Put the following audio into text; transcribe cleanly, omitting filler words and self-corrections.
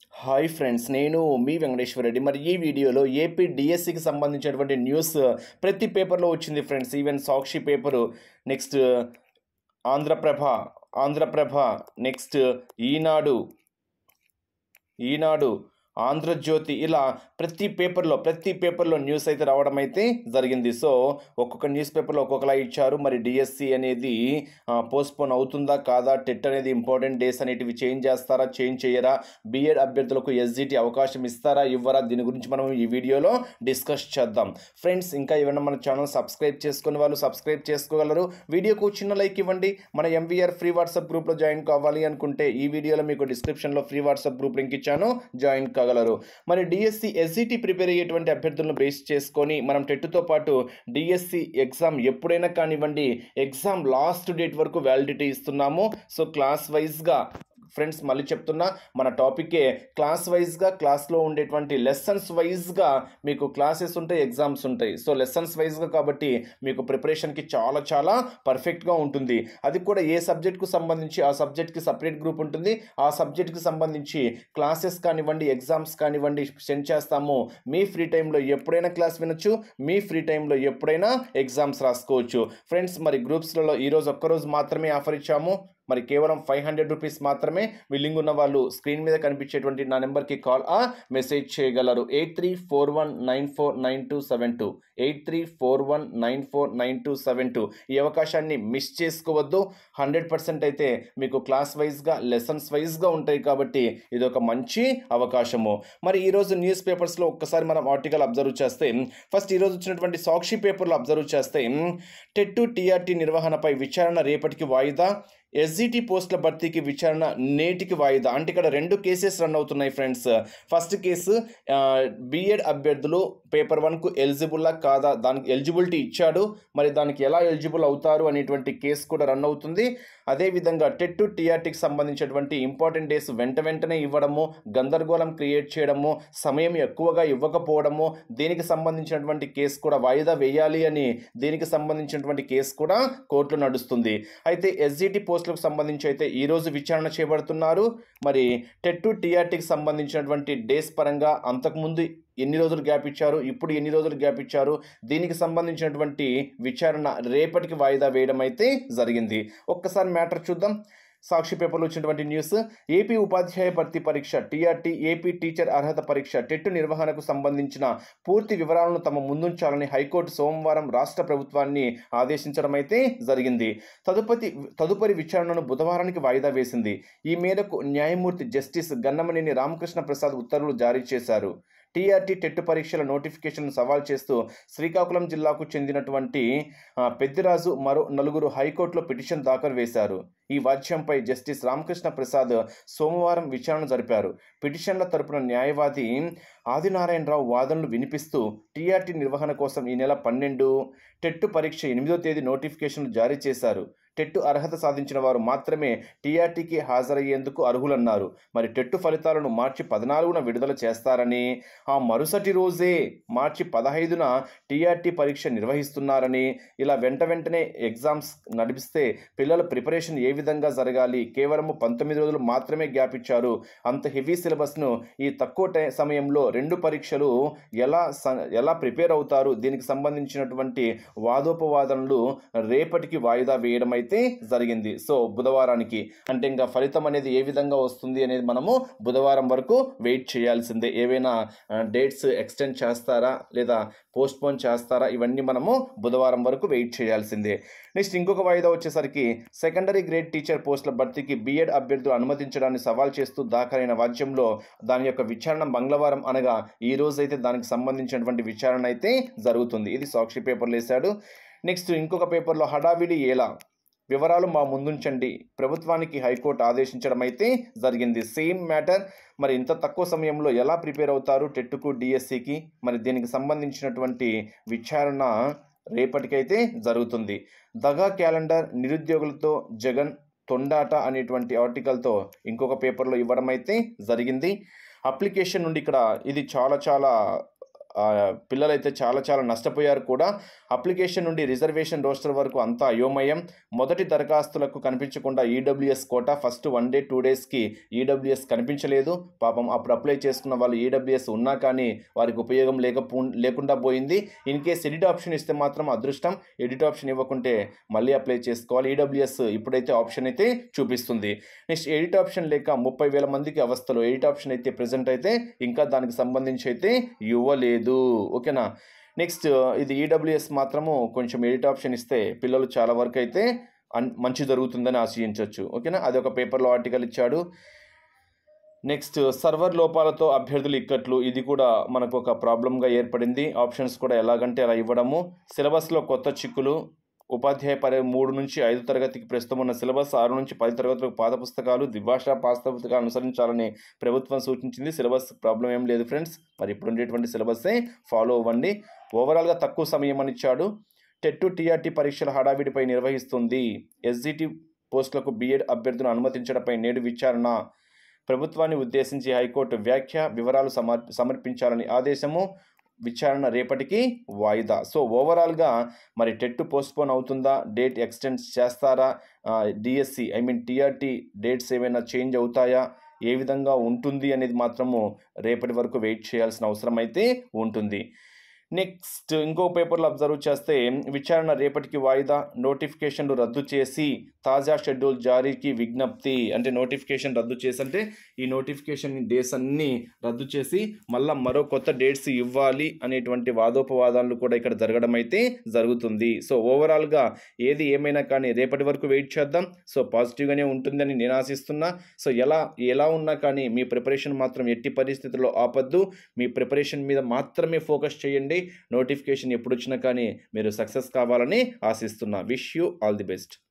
Hi friends, నేను మీ వెంకటేశ్వర రెడ్డి. మరి ఈ వీడియోలో ఏపీ డిఎస్సికి సంబంధించినటువంటి న్యూస్ ప్రతి పేపర్లో వచ్చింది friends. Even Sakshi paper, next Andhra Prabha Andhra Prabha next Eenadu Eenadu Andhra Jyothi, ఇలా ప్రతి పేపర్లో న్యూస్ అయితే రావడం అయితే జరిగింది. సో ఒక్కొక్క న్యూస్ పేపర్లో ఒక్కొక్కలా ఇచ్చారు. మరి డిఎస్సి అనేది పోస్ట్పోన్ అవుతుందా కాదా, టెట్ అనేది ఇంపార్టెంట్ డేస్ అనేటివి చేంజ్ చేస్తారా, చేంజ్ చేయరా, బీఎడ్ అభ్యర్థులకు ఎస్జిటి అవకాశం ఇస్తారా ఇవ్వరా, దీని గురించి మనం ఈ వీడియోలో డిస్కస్ చేద్దాం. ఫ్రెండ్స్, ఇంకా ఏమైనా మన ఛానల్ సబ్స్క్రైబ్ చేసుకునే వాళ్ళు సబ్స్క్రైబ్ చేసుకోగలరు. వీడియోకు చిన్న లైక్ ఇవ్వండి. మన ఎంవీఆర్ ఫ్రీ వాట్సాప్ గ్రూప్లో జాయిన్ కావాలి అనుకుంటే ఈ వీడియోలో మీకు డిస్క్రిప్షన్లో ఫ్రీ వాట్సాప్ గ్రూప్ లింక్ ఇచ్చాను, జాయిన్ కాగలరు. మరి డిఎస్సి ఎస్జిటి ప్రిపేర్ అయ్యేటువంటి అభ్యర్థులను బేస్ చేసుకొని మనం టెట్తో పాటు డిఎస్సి ఎగ్జామ్ ఎప్పుడైనా కానివ్వండి, ఎగ్జామ్ లాస్ట్ డేట్ వరకు వ్యాలిడిటీ ఇస్తున్నాము. సో క్లాస్ వైజ్గా ఫ్రెండ్స్, మళ్ళీ చెప్తున్నా, మన టాపికే క్లాస్ వైజ్గా, క్లాస్లో ఉండేటువంటి లెసన్స్ వైజ్గా మీకు క్లాసెస్ ఉంటాయి, ఎగ్జామ్స్ ఉంటాయి. సో లెసన్స్ వైజ్గా కాబట్టి మీకు ప్రిపరేషన్కి చాలా చాలా పర్ఫెక్ట్గా ఉంటుంది. అది కూడా ఏ సబ్జెక్ట్కు సంబంధించి ఆ సబ్జెక్ట్కి సపరేట్ గ్రూప్ ఉంటుంది. ఆ సబ్జెక్ట్కి సంబంధించి క్లాసెస్ కానివ్వండి, ఎగ్జామ్స్ కానివ్వండి సెండ్ చేస్తాము. మీ ఫ్రీ టైంలో ఎప్పుడైనా క్లాస్ వినొచ్చు, మీ ఫ్రీ టైంలో ఎప్పుడైనా ఎగ్జామ్స్ రాసుకోవచ్చు. ఫ్రెండ్స్, మరి గ్రూప్స్లలో ఈరోజు ఒక్కరోజు మాత్రమే ఆఫర్ ఇచ్చాము. మరి కేవలం 500 రూపీస్ మాత్రమే. విల్లింగ్ ఉన్న వాళ్ళు స్క్రీన్ మీద కనిపించేటువంటి నా నెంబర్కి కాల్ మెసేజ్ చేయగలరు. 8341949272 8341949272. ఈ అవకాశాన్ని మిస్ చేసుకోవద్దు. 100% అయితే మీకు క్లాస్ వైజ్గా, లెసన్స్ వైజ్గా ఉంటాయి కాబట్టి ఇది ఒక మంచి అవకాశము. మరి ఈరోజు న్యూస్ పేపర్స్లో ఒక్కసారి మనం ఆర్టికల్ అబ్జర్వ్ చేస్తే, ఫస్ట్ ఈరోజు వచ్చినటువంటి సాక్షి పేపర్లో అబ్జర్వ్ చేస్తే, టెట్ టీఆర్టీ నిర్వహణపై విచారణ రేపటికి వాయిదా, ఎస్జిటి పోస్టుల భర్తీకి విచారణ నేటికి వాయిదా. అంటే ఇక్కడ 2 కేసెస్ రన్ అవుతున్నాయి ఫ్రెండ్స్. ఫస్ట్ కేసు బీఎడ్ అభ్యర్థులు పేపర్ 1కు ఎలిజిబుల్లా కాదా, దానికి ఎలిజిబిలిటీ ఇచ్చాడు, మరి దానికి ఎలా ఎలిజిబుల్ అవుతారు అనేటువంటి కేసు కూడా రన్ అవుతుంది. అదేవిధంగా టెట్ టీఆర్టీకి సంబంధించినటువంటి ఇంపార్టెంట్ డేస్ వెంటనే ఇవ్వడము, గందరగోళం క్రియేట్ చేయడము, సమయం ఎక్కువగా ఇవ్వకపోవడము, దీనికి సంబంధించినటువంటి కేసు కూడా వాయిదా వేయాలి అని దీనికి సంబంధించినటువంటి కేసు కూడా కోర్టులో నడుస్తుంది. అయితే ఎస్జిటి పోస్టులకు సంబంధించి అయితే ఈరోజు విచారణ చేపడుతున్నారు. మరి టెట్ టీఆర్టీకి సంబంధించినటువంటి డేస్ పరంగా అంతకుముందు ఎన్ని రోజులు గ్యాప్ ఇచ్చారు, ఇప్పుడు ఎన్ని రోజులు గ్యాప్ ఇచ్చారు, దీనికి సంబంధించినటువంటి విచారణ రేపటికి వాయిదా వేయడం అయితే జరిగింది. ఒక్కసారి మ్యాటర్ చూద్దాం. సాక్షి పేపర్లో వచ్చినటువంటి న్యూస్, ఏపీ ఉపాధ్యాయ భర్తీ పరీక్ష టీఆర్టీ, ఏపీ టీచర్ అర్హత పరీక్ష టెట్ నిర్వహణకు సంబంధించిన పూర్తి వివరాలను తమ ముందుంచాలని హైకోర్టు సోమవారం రాష్ట్ర ప్రభుత్వాన్ని ఆదేశించడం అయితే జరిగింది. తదుపరి విచారణను బుధవారానికి వాయిదా వేసింది. ఈ మేరకు న్యాయమూర్తి జస్టిస్ గన్నమనేని రామకృష్ణ ప్రసాద్ ఉత్తర్వులు జారీ చేశారు. టీఆర్టీ టెట్ పరీక్షల నోటిఫికేషన్ను సవాల్ చేస్తూ శ్రీకాకుళం జిల్లాకు చెందినటువంటి పెద్దిరాజు మరో 4 హైకోర్టులో పిటిషన్ దాఖలు చేశారు. ఈ వాద్యంపై జస్టిస్ రామకృష్ణ ప్రసాద్ సోమవారం విచారణ జరిపారు. పిటిషన్ల తరపున న్యాయవాది ఆదినారాయణరావు వాదనలు వినిపిస్తూ టీఆర్టీ నిర్వహణ కోసం ఈ నెల 12 టెట్ పరీక్ష 8వ తేదీ నోటిఫికేషన్లు జారీ చేశారు. టెట్ అర్హత సాధించిన వారు మాత్రమే టీఆర్టీకి హాజరయ్యేందుకు అర్హులన్నారు. మరి టెట్ ఫలితాలను మార్చి 14న విడుదల చేస్తారని, ఆ మరుసటి రోజే మార్చి 15న టీఆర్టీ పరీక్ష నిర్వహిస్తున్నారని, ఇలా వెంటనే ఎగ్జామ్స్ నడిపిస్తే పిల్లల ప్రిపరేషన్ ఏ విధంగా జరగాలి, కేవలం 19 రోజులు మాత్రమే గ్యాప్ ఇచ్చారు, అంత హెవీ సిలబస్ను ఈ తక్కువ సమయంలో 2 పరీక్షలు ఎలా ప్రిపేర్ అవుతారు, దీనికి సంబంధించినటువంటి వాదోపవాదనలు రేపటికి వాయిదా వేయడం అయితే జరిగింది. సో బుధవారానికి, అంటే ఇంకా ఫలితం అనేది ఏ విధంగా వస్తుంది అనేది మనము బుధవారం వరకు వెయిట్ చేయాల్సిందే. ఏవైనా డేట్స్ ఎక్స్టెండ్ చేస్తారా లేదా పోస్ట్పోన్ చేస్తారా, ఇవన్నీ మనము బుధవారం వరకు వెయిట్ చేయాల్సిందే. నెక్స్ట్ ఇంకొక వాయిదా వచ్చేసరికి సెకండరీ గ్రేడ్ టీచర్ పోస్టుల భర్తీకి బీఎడ్ అభ్యర్థులు అనుమతించడాన్ని సవాల్ చేస్తూ దాఖలైన వాద్యంలో దాని యొక్క విచారణ మంగళవారం అనగా ఈ రోజైతే దానికి సంబంధించినటువంటి విచారణ అయితే జరుగుతుంది. ఇది సాక్షి పేపర్లో వేశాడు. నెక్స్ట్ ఇంకొక పేపర్లో హడావిడి ఎలా, వివరాలు మా ముందుంచండి, ప్రభుత్వానికి హైకోర్టు ఆదేశించడం అయితే జరిగింది. Same matter. మరి ఇంత తక్కువ సమయంలో ఎలా ప్రిపేర్ అవుతారు టెట్కు, డిఎస్సికి, మరి దీనికి సంబంధించినటువంటి విచారణ రేపటికైతే జరుగుతుంది. దగా క్యాలెండర్, నిరుద్యోగులతో జగన్ తొండాట అనేటువంటి ఆర్టికల్తో ఇంకొక పేపర్లో ఇవ్వడం అయితే జరిగింది. అప్లికేషన్ నుండి ఇక్కడ ఇది చాలా పిల్లలైతే చాలా నష్టపోయారు కూడా. అప్లికేషన్ నుండి రిజర్వేషన్ రోస్టర్ వరకు అంతా అయోమయం. మొదటి దరఖాస్తులకు కనిపించకుండా ఈడబ్ల్యూఎస్ కోటా ఫస్ట్ 1 డే 2 డేస్కి ఈడబ్ల్యూఎస్ కనిపించలేదు. పాపం అప్పుడు అప్లై చేసుకున్న వాళ్ళు ఈడబ్ల్యూఎస్ ఉన్నా కానీ వారికి ఉపయోగం లేకుండా పోయింది. ఇన్ కేస్ ఎడిట్ ఆప్షన్ ఇస్తే మాత్రం అదృష్టం, ఎడిట్ ఆప్షన్ ఇవ్వకుంటే మళ్ళీ అప్లై చేసుకోవాలి. ఈడబ్ల్యూఎస్ ఇప్పుడైతే ఆప్షన్ అయితే చూపిస్తుంది. నెక్స్ట్ ఎడిట్ ఆప్షన్ లేక 30,000 మందికి అవస్థలు. ఎడిట్ ఆప్షన్ అయితే ప్రజెంట్ అయితే ఇంకా దానికి సంబంధించి అయితే ఇవ్వలేదు. ఓకేనా. నెక్స్ట్ ఇది ఈడబ్ల్యూఎస్ మాత్రము కొంచెం ఎడిట్ ఆప్షన్ ఇస్తే పిల్లలు చాలా వరకు అయితే మంచి జరుగుతుందని ఆశించవచ్చు. ఓకేనా. అది ఒక పేపర్లో ఆర్టికల్ ఇచ్చాడు. నెక్స్ట్ సర్వర్ లోపాలతో అభ్యర్థులు ఇక్కట్లు. ఇది కూడా మనకు ఒక ప్రాబ్లంగా ఏర్పడింది. ఆప్షన్స్ కూడా ఎలాగంటే అలా ఇవ్వడము. సిలబస్లో కొత్త చిక్కులు. ఉపాధ్యాయ 3 నుంచి 5 తరగతికి ప్రస్తుతం ఉన్న సిలబస్ 6 నుంచి 10 తరగతులకు పాత పుస్తకాలు, ద్విభాషా పాత పుస్తకాలు అనుసరించాలని ప్రభుత్వం సూచించింది. సిలబస్ ప్రాబ్లం ఏం లేదు ఫ్రెండ్స్. మరి ఇప్పుడు ఉండేటువంటి సిలబస్సే ఫాలో అవ్వండి. ఓవరాల్గా తక్కువ సమయం అని ఇచ్చాడు. టెట్ టీఆర్టీ పరీక్షల హడావిడిపై నిర్వహిస్తుంది. ఎస్జిటి పోస్టులకు బీఎడ్ అభ్యర్థులను అనుమతించడంపై నేడు విచారణ. ప్రభుత్వాన్ని ఉద్దేశించి హైకోర్టు వ్యాఖ్య. వివరాలు సమర్పించాలని ఆదేశము. విచారణ రేపటికి వాయిదా. సో ఓవరాల్గా మరి టెట్ పోస్ట్పోన్ అవుతుందా, డేట్ ఎక్స్టెండ్ చేస్తారా, డిఎస్సి టీఆర్టీ డేట్స్ ఏమైనా చేంజ్ అవుతాయా, ఏ విధంగా ఉంటుంది అనేది మాత్రము రేపటి వరకు వెయిట్ చేయాల్సిన అవసరం అయితే ఉంటుంది. నెక్స్ట్ ఇంకో పేపర్లో అబ్జర్వ్ చేస్తే విచారణ రేపటికి వాయిదా. నోటిఫికేషన్లు రద్దు చేసి తాజా షెడ్యూల్ జారీకి విజ్ఞప్తి. అంటే నోటిఫికేషన్ రద్దు చేసి అంటే ఈ నోటిఫికేషన్ డేట్స్ అన్నీ రద్దు చేసి మళ్ళీ మరో కొత్త డేట్స్ ఇవ్వాలి అనేటువంటి వాదోపవాదాలు కూడా ఇక్కడ జరగడం అయితే జరుగుతుంది. సో ఓవరాల్గా ఏది ఏమైనా కానీ రేపటి వరకు వెయిట్ చేద్దాం. సో పాజిటివ్గానే ఉంటుందని నేను ఆశిస్తున్నా. సో ఎలా ఉన్నా కానీ మీ ప్రిపరేషన్ మాత్రం ఎట్టి పరిస్థితుల్లో ఆపద్దు. మీ ప్రిపరేషన్ మీద మాత్రమే ఫోకస్ చేయండి. నోటిఫికేషన్ ఎప్పుడు వచ్చినా కానీ మీరు సక్సెస్ కావాలని ఆశిస్తున్నా. Wish you all the best.